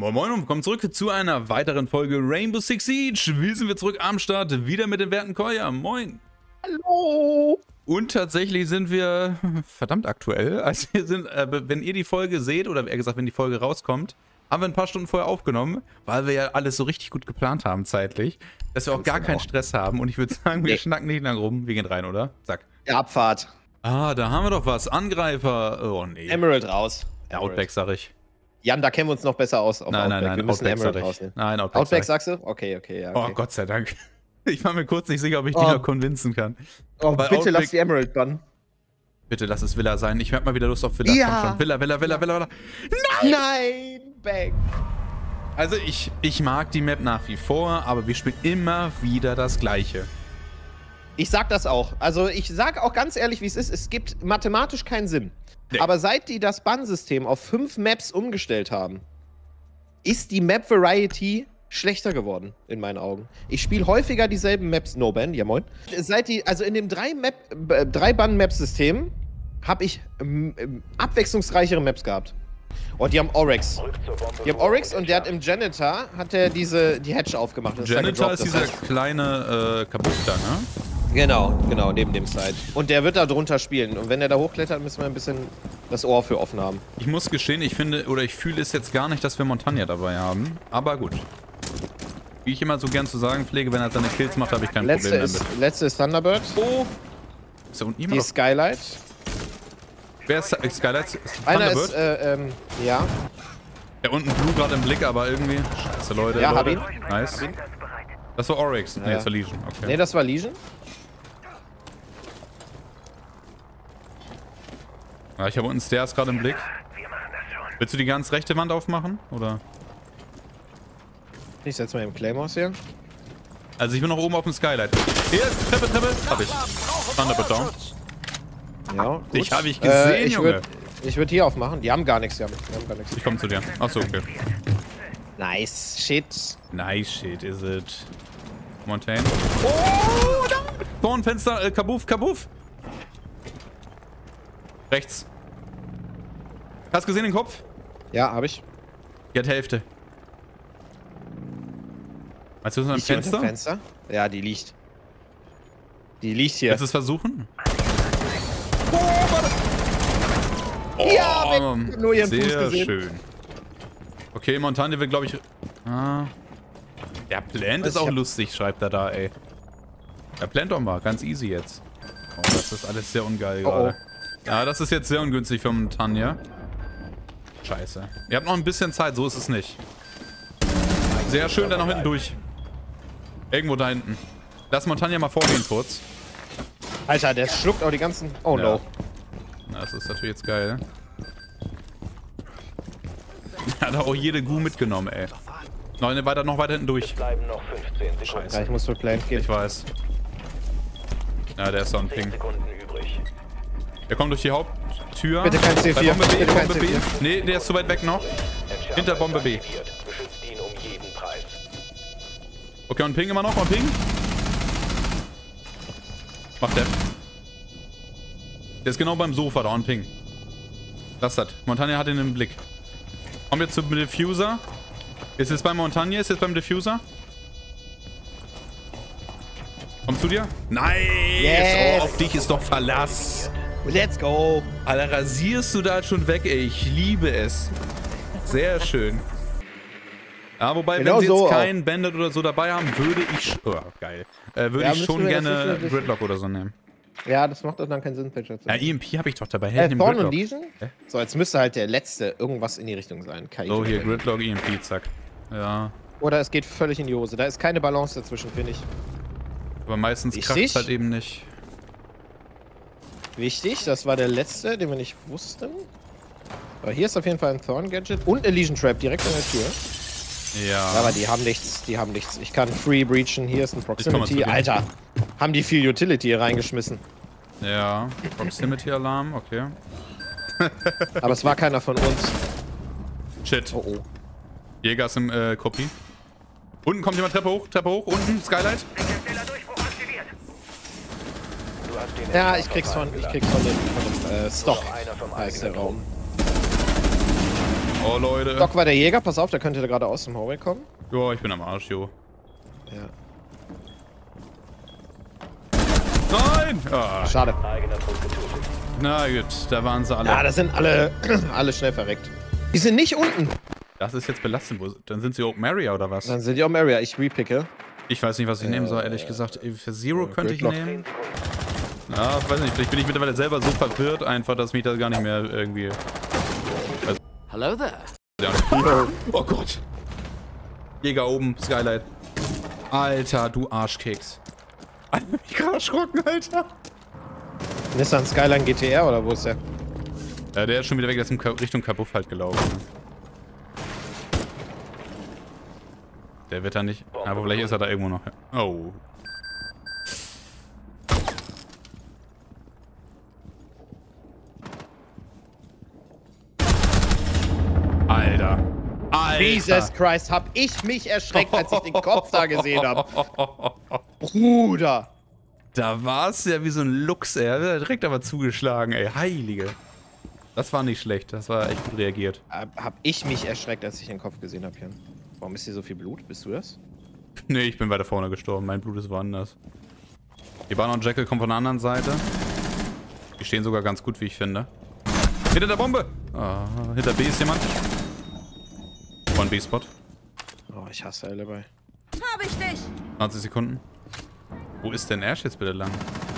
Moin Moin und willkommen zurück zu einer weiteren Folge Rainbow Six Siege. Wie sind wir zurück am Start? Wieder mit dem werten Koya. Moin. Hallo. Und tatsächlich sind wir verdammt aktuell. Also wir sind, wenn ihr die Folge seht, oder eher gesagt, wenn die Folge rauskommt, haben wir ein paar Stunden vorher aufgenommen, weil wir ja alles so richtig gut geplant haben zeitlich, dass wir auch gar keinen Stress haben. Und ich würde sagen, wir schnacken nicht lang rum. Wir gehen rein, oder? Zack. Ja, Abfahrt. Ah, da haben wir doch was. Angreifer. Oh nee. Emerald raus. Outback, sag ich. Jan, da kennen wir uns noch besser aus. Auf Nein, Outback. Wir müssen Outback Emerald sag ich. rausnehmen. Nein, Outback. Outback sagst du? Okay, ja. Okay. Oh, Gott sei Dank. Ich war mir kurz nicht sicher, ob ich dich noch convincen kann. Oh, Weil bitte Outback, lass die Emerald bannen. Bitte lass es Villa sein. Ich hab mal wieder Lust auf Villa. Ja. Komm schon. Villa. Nein, Bang. Also ich mag die Map nach wie vor, aber wir spielen immer wieder das Gleiche. Ich sag das auch. Also ich sag auch ganz ehrlich, wie es ist. Es gibt mathematisch keinen Sinn. Nee. Aber seit die das Bannsystem auf 5 Maps umgestellt haben, ist die Map-Variety schlechter geworden, in meinen Augen. Ich spiele häufiger dieselben Maps. No Ban, ja moin. Also in dem 3-Bann-Map-System habe ich abwechslungsreichere Maps gehabt. Und die haben Oryx. Und der hat im Janitor, die Hatch aufgemacht. Das Janitor ist dieser kleine Kabuff da, ne? Genau, neben dem Side. Und der wird da drunter spielen. Und wenn er da hochklettert, müssen wir ein bisschen das Ohr für offen haben. Ich muss gestehen, ich fühle es jetzt gar nicht, dass wir Montagne dabei haben. Aber gut. Wie ich immer so gern zu sagen pflege, wenn er seine Kills macht, habe ich kein Problem damit. Letzte ist Thunderbird. Oh! Ist da unten jemand? Die Skylight. Wer ist Skylight? Einer ist, ja. Der unten Blue gerade im Blick, aber irgendwie. Scheiße, Leute. Ja, hab ihn. Nice. Das war Oryx. Ne, das war Legion. Okay. Ne, das war Legion. Ja, ich habe unten Stairs gerade im Blick. Willst du die ganz rechte Wand aufmachen? Oder? Ich setze mal eben Claymores hier. Also ich bin noch oben auf dem Skylight. Hier, Treppe. Hab ich. Thunderbird down. Ja, gut. Dich habe ich gesehen, Junge. Ich würde hier aufmachen. Die haben gar nichts, Ich komme zu dir. Achso, okay. Nice shit. Nice shit, is it. Montaigne. Oh, da! Dornfenster, Kabuff. Rechts. Hast gesehen den Kopf? Ja, habe ich. Die hat Hälfte. Meinst du, das ist ein Fenster? Ja, die liegt. Die liegt hier. Willst du es versuchen? Oh, ja, nur ihren Fuß gesehen. Sehr schön. Okay, Montagne wird, glaube ich... Ah. Der Plant ist auch lustig, schreibt er da, ey. Der Plant doch mal, ganz easy jetzt. Oh, das ist alles sehr ungeil gerade. Ja, das ist jetzt sehr ungünstig für Montagne. Scheiße. Ihr habt noch ein bisschen Zeit, so ist es nicht. Sehr schön, dann noch hinten durch. Irgendwo da hinten. Lass Montagne mal vorgehen kurz. Alter, der schluckt auch die ganzen... Oh ja. no. Das ist natürlich jetzt geil. Hat auch jede Gu mitgenommen, ey. Noch weiter hinten durch. Scheiße. Ja, ich muss für Plant gehen. Ich weiß. Ja, der ist so ein Ping. Der kommt durch die Haupttür. Bitte kein C4. Bombe B, Bitte kein Bombe B. C4. Nee, der ist zu weit weg noch. Hinter Bombe B. Okay, und Ping immer noch, und Ping. Macht der. Der ist genau beim Sofa da, und Ping. Lass das. Montagne hat ihn im Blick. Kommt jetzt zum Diffuser. Ist jetzt beim Montagne, ist jetzt beim Diffuser. Komm zu dir. Nice! Yes. Oh, auf dich ist doch Verlass. Let's go. Alter, rasierst du da schon weg, ey. Ich liebe es. Sehr schön. Ja, wobei, genau, wenn sie jetzt so keinen Bandit oder so dabei haben, würde ich... Oh, geil. Würde ich schon gerne Gridlock oder so nehmen. Ja, das macht doch dann keinen Sinn, Patcher. Ja, EMP habe ich doch dabei. Thorn und Legion? So, jetzt müsste halt der letzte irgendwas in die Richtung sein. So, hier, Gridlock, EMP, zack. Ja. Oder es geht völlig in die Hose. Da ist keine Balance dazwischen, finde ich. Aber meistens kracht es halt eben nicht. Wichtig, das war der letzte, den wir nicht wussten. Aber hier ist auf jeden Fall ein Thorn-Gadget und eine Legion Trap direkt an der Tür. Ja. Aber die haben nichts, Ich kann Free breachen, hier ist ein Proximity. Alter, haben die viel Utility hier reingeschmissen. Ja, Proximity-Alarm, okay. Aber es war keiner von uns. Shit. Oh. Jäger ist im Copy. Unten kommt jemand Treppe hoch, unten, Skylight. Ja, ich krieg's von dem Stock. Da ist der Raum. Oh, Leute. Doc war der Jäger, pass auf, der könnte da gerade aus dem Hallway kommen. Jo, ich bin am Arsch, jo. Ja. Nein! Ah. Schade. Na gut, da waren sie alle. Ja, da sind alle schnell verreckt. Die sind nicht unten. Das ist jetzt belastend. Dann sind sie Open Area oder was? Dann sind die Open Area. Ich repicke. Ich weiß nicht, was ich nehmen soll, ehrlich gesagt. Für Zero könnte ich Gridlock. nehmen. Ja, weiß nicht, vielleicht bin ich mittlerweile selber so verwirrt, einfach, dass mich das gar nicht mehr irgendwie... Hello there. Oh Gott. Jäger oben, Skylight. Alter, du Arschkeks. Ich bin gerade erschrocken, Alter. Nissan Skyline GTR oder wo ist der? Ja, der ist schon wieder weg, der ist in Richtung Kabuff halt gelaufen. Der wird da nicht... Aber vielleicht ist er da irgendwo noch... Oh. Alter. Alter. Jesus Christ, hab ich mich erschreckt, als ich den Kopf da gesehen habe. Bruder. Da war es ja wie so ein Luchs, ey. Der hat direkt aber zugeschlagen, ey. Heilige. Das war nicht schlecht. Das war echt gut reagiert. Hab ich mich erschreckt, als ich den Kopf gesehen habe, Jan. Warum ist hier so viel Blut? Bist du das? Nee, ich bin weiter vorne gestorben. Mein Blut ist woanders. Die Barner und Jekyll kommen von der anderen Seite. Die stehen sogar ganz gut, wie ich finde. Hinter der Bombe! Ah, hinter B ist jemand. Von B-Spot. Oh, ich hasse Alibi. Hab ich dich! 20 Sekunden. Wo ist denn Ash jetzt bitte lang?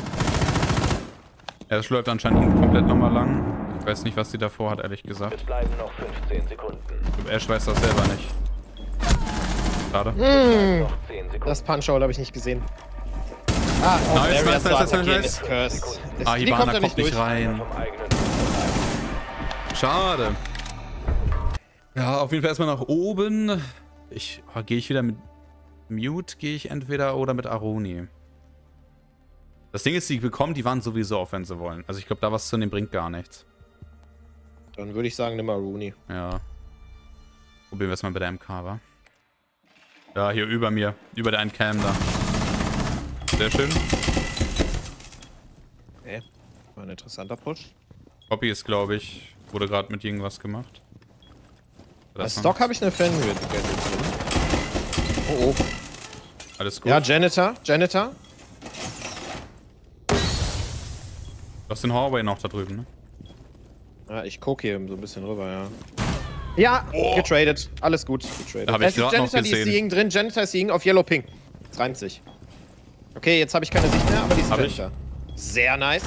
Er läuft anscheinend komplett nochmal lang. Ich weiß nicht, was sie davor hat, ehrlich gesagt. Es bleiben noch 15 Sekunden. Ich glaube, Ash weiß das selber nicht. Schade. Noch 10 Sekunden. Das Punch-Hole habe ich nicht gesehen. Ah, oh, Nice, Area's nice, da. nice, Okay, nice. ist cursed. Ah, Die Hibana da kommt nicht rein. Vom eigenen Schade. Ja, auf jeden Fall erstmal nach oben. Gehe ich wieder mit Mute, gehe ich entweder oder mit Aruni. Das Ding ist, die bekommen die Wand sowieso auf, wenn sie wollen. Also ich glaube, da was zu nehmen bringt gar nichts. Dann würde ich sagen, nimm mal Rooney. Ja. Probieren wir es mal bei der MK, wa? Ja, hier über mir. Über der einen Cam da. Sehr schön. Okay. War ein interessanter Push. Poppy ist, glaube ich, wurde gerade mit irgendwas gemacht. Als Stock habe ich eine Fan-Grid. Oh, oh. Alles gut. Ja, Janitor. Janitor. Du hast den Hallway noch da drüben, ne? Ja, ich gucke hier so ein bisschen rüber, ja. Ja, getradet. Alles gut, getradet. Hab ich Es ist gerade noch Janitor, die ist gesehen. Seeing drin. Janitor ist Seeing auf Yellow Ping. Das reimt sich. Okay, jetzt habe ich keine Sicht mehr, aber die ist Hab ich. Janitor. Sehr nice.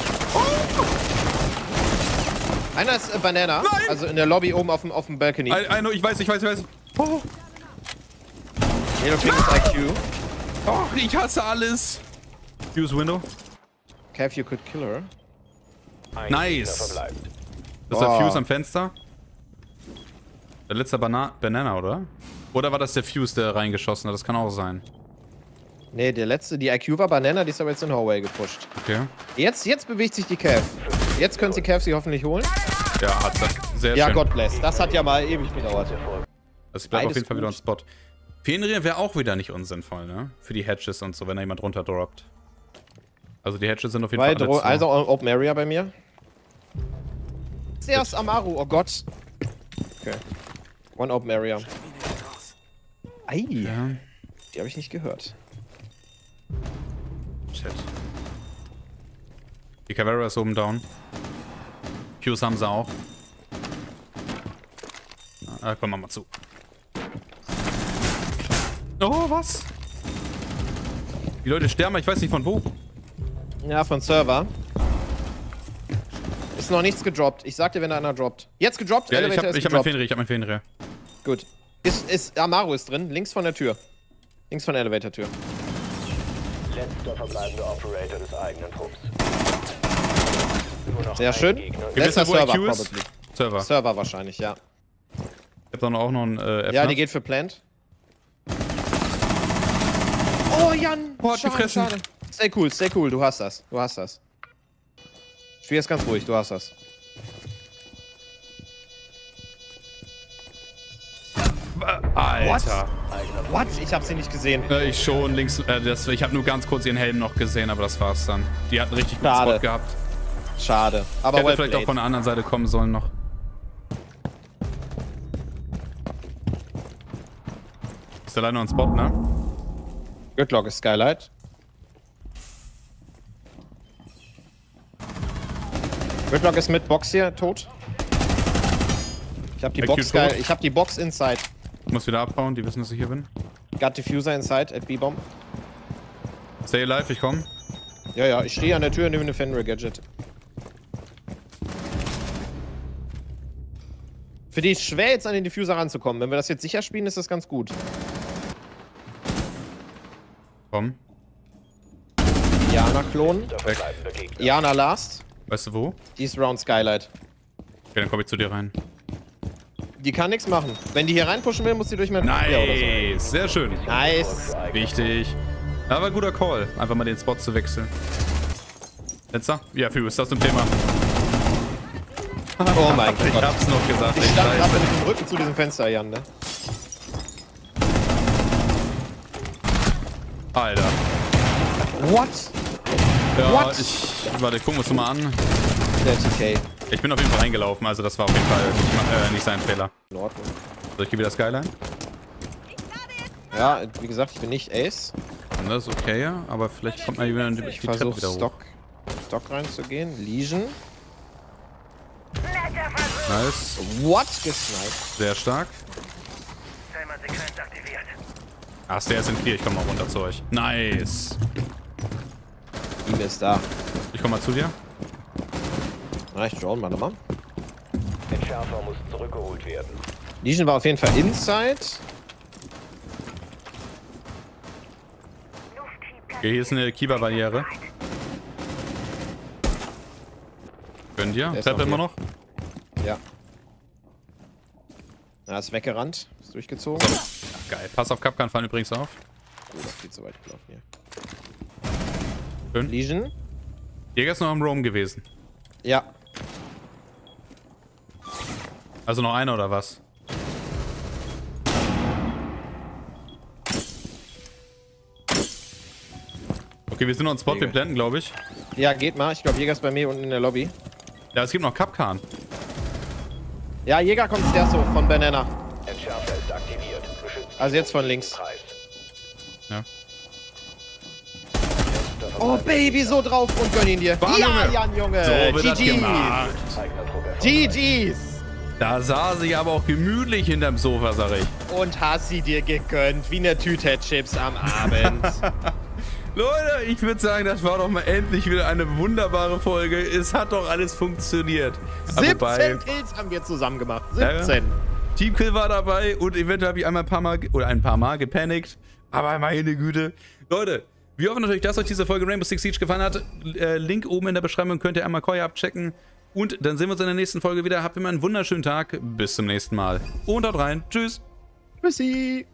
Einer ist Banana. Nein! Also in der Lobby oben auf dem Balcony. Ich weiß. Oh, Yellow Ping ist IQ. oh, ich hasse alles. Use Window. Cav, you could kill her. Ein Nice. Spieler verbleibt. Das ist der Oh. Fuse am Fenster. Der letzte Banana, oder? Oder war das der Fuse, der reingeschossen hat? Das kann auch sein. Nee, der letzte, die IQ war Banana, die ist aber jetzt in den Hallway gepusht. Okay. Jetzt bewegt sich die Cav. Jetzt können sie Cav sie hoffentlich holen. Ja, hat er. Sehr Ja, schön. God bless. Das hat ja mal ewig gedauert. Also ich bleib auf Beides jeden Fall wieder on gut. Spot. Fenrir wäre auch wieder nicht unsinnvoll, ne? Für die Hedges und so, wenn da jemand runter droppt. Also die Hedges sind auf jeden Fall alle zu. Also Open Area bei mir. Zuerst Amaru, oh Gott. Okay. One Open Area. Ei, Ja. die habe ich nicht gehört. Shit. Die Caveira ist oben down. Fuse haben sie auch. Komm mal zu. Oh, was? Die Leute sterben, ich weiß nicht von wo. Ja, von Server. Ist noch nichts gedroppt. Ich sag dir, wenn da einer droppt. Jetzt gedroppt, Ja, Elevator ist ich hab mein gedroppt. Fenrir, Gut. Amaru ist drin, links von der Tür. Links von der Elevator-Tür. Letzter verbleibender Operator des eigenen Trupps. Nur noch Sehr ein schön. Gegner. Wir Letzter wissen, wo Server, IQ ist? probably. Server. Server wahrscheinlich, ja. Ich hab dann auch noch einen F. Ja, die geht für Plant. Oh, Jan! Oh, hat gefressen. Stay cool, du hast das. Du hast das. Spiel jetzt ganz ruhig, du hast das. Alter. What? Ich hab sie nicht gesehen. Ich schon, links, ich habe nur ganz kurz ihren Helm noch gesehen, aber das war's dann. Die hatten richtig guten Schade. Spot gehabt. Schade. Aber Hätte well vielleicht auch played. von der anderen Seite kommen sollen noch. Ist alleine noch ein Spot, ne? Gridlock ist Skylight. Gridlock ist mit Box hier, tot. Ich hab die Box geil. Ich hab die Box inside. Ich muss wieder abbauen, die wissen, dass ich hier bin. Got Diffuser inside at B-Bomb. Stay alive, ich komm. Ja, ja, ich stehe an der Tür und nehme eine Fenrir Gadget. Für die ist schwer, jetzt an den Diffuser ranzukommen. Wenn wir das jetzt sicher spielen, ist das ganz gut. Komm. Jana-Klon. Jana last. Weißt du wo? Die ist round Skylight. Okay, dann komm ich zu dir rein. Die kann nichts machen. Wenn die hier reinpushen will, muss sie durch mein Papier oder so. Nice, sehr schön. Nice. Wichtig. Aber guter Call, einfach mal den Spot zu wechseln. Letzter? Ja, Fü, ist das ein Thema? Oh mein Gott. Ich hab's noch gesagt. Ich stand gerade mit dem Rücken zu diesem Fenster, Jan, ne? Alter. What? Ja, What? Warte, gucken wir uns mal an. Der TK. Ich bin auf jeden Fall reingelaufen, also das war auf jeden Fall nicht sein Fehler. In Ordnung. So, ich gehe wieder Skyline. Ja, wie gesagt, ich bin nicht Ace. Das ist okay, aber vielleicht kommt mal wieder die Ich Treppe versuche wieder hoch. Stock reinzugehen. Legion. Nice. What? Gesniped. Sehr stark. Ach, der ist in 4, ich komme mal runter zu euch. Nice. Ihm ist da. Ich komme mal zu dir. Na, ich drone mal nochmal. Entschärfer muss zurückgeholt werden. Legion war auf jeden Fall inside. Okay, hier ist eine Kiba-Barriere. Gönn dir. Der ist Treppe noch immer noch. Ja. Na, ist weggerannt. Ist durchgezogen. So. Ja, geil. Pass auf Kapkan fallen übrigens auf. Oh, das geht so weit gelaufen hier. Schön. Legion. Jäger ist noch am Roam gewesen. Ja. Also noch einer oder was? Okay, wir sind noch ein Spot, wir planten, glaube ich. Ja, geht mal. Ich glaube, Jäger ist bei mir unten in der Lobby. Ja, es gibt noch Kapkan. Ja, Jäger kommt zuerst so von Banana. Entschärfer ist aktiviert. Beschützt Also jetzt von links. Preis. Ja. Oh, Baby, so drauf und gönn ihn dir. Bam, Ja, Junge. Jan, Junge. So wird das gemacht. GG's. Da saß ich aber auch gemütlich hinterm Sofa, sag ich. Und hast sie dir gegönnt, wie eine Tüte Chips am Abend. Leute, ich würde sagen, das war doch mal endlich wieder eine wunderbare Folge. Es hat doch alles funktioniert. 17 Kills haben wir zusammen gemacht. 17. Teamkill war dabei und eventuell habe ich ein paar Mal gepanikt. Aber meine Güte. Leute, wir hoffen natürlich, dass euch diese Folge Rainbow Six Siege gefallen hat. Link oben in der Beschreibung, könnt ihr einmal Koya abchecken. Und dann sehen wir uns in der nächsten Folge wieder. Habt immer einen wunderschönen Tag. Bis zum nächsten Mal. Und haut rein. Tschüss. Tschüssi.